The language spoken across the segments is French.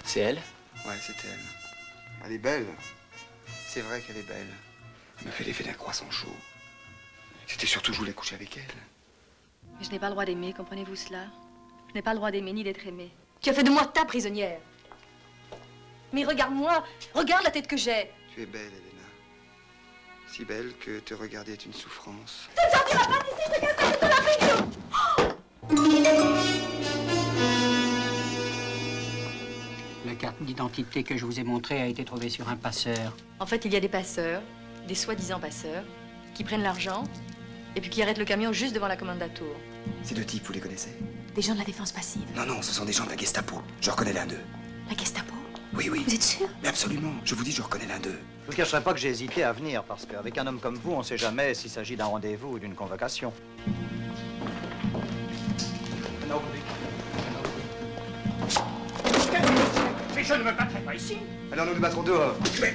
C'est elle? Ouais, c'est elle. Elle est belle. C'est vrai qu'elle est belle. Elle m'a fait l'effet d'un croissant chaud. C'était surtout que je voulais coucher avec elle. Mais je n'ai pas le droit d'aimer, comprenez-vous cela? Je n'ai pas le droit d'aimer ni d'être aimée. Tu as fait de moi ta prisonnière. Mais regarde-moi, regarde la tête que j'ai. Tu es belle, Elena. Si belle que te regarder est une souffrance. Tu ne sortiras pas d'ici, regarde ça, La carte d'identité que je vous ai montrée a été trouvée sur un passeur. En fait, il y a des passeurs, des soi-disant passeurs, qui prennent l'argent et puis qui arrêtent le camion juste devant la Kommandantur. Ces deux types, vous les connaissez? Des gens de la défense passive. Non, non, ce sont des gens de la Gestapo. Je reconnais l'un d'eux. La Gestapo? Oui, oui. Vous êtes sûr? Mais absolument. Je vous dis, je reconnais l'un d'eux. Je vous cacherai pas que j'ai hésité à venir, parce qu'avec un homme comme vous, on ne sait jamais s'il s'agit d'un rendez-vous ou d'une convocation. Mais je ne me battrai pas ici. Alors nous nous battrons dehors. Mais...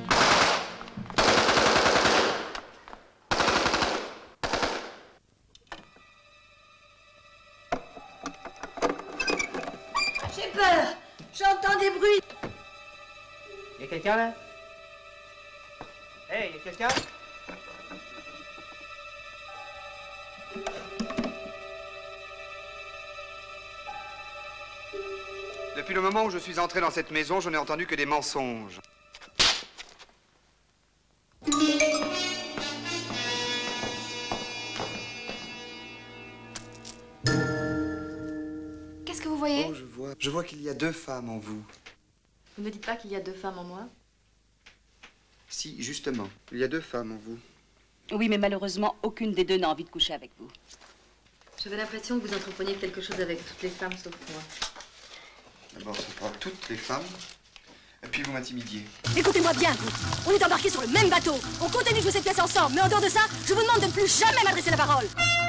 J'ai peur. J'entends des bruits. Y a quelqu'un là? Hey, y a quelqu'un? Depuis le moment où je suis entré dans cette maison, je n'ai entendu que des mensonges. Qu'est-ce que vous voyez? Oh, je vois qu'il y a deux femmes en vous. Vous ne me dites pas qu'il y a deux femmes en moi? Si, justement. Il y a deux femmes en vous. Oui, mais malheureusement, aucune des deux n'a envie de coucher avec vous. J'avais l'impression que vous entrepreniez quelque chose avec toutes les femmes sauf moi. D'abord, ce sera toutes les femmes. Et puis vous m'intimidiez. Écoutez-moi bien, vous. On est embarqués sur le même bateau. On continue de jouer cette pièce ensemble. Mais en dehors de ça, je vous demande de ne plus jamais m'adresser la parole.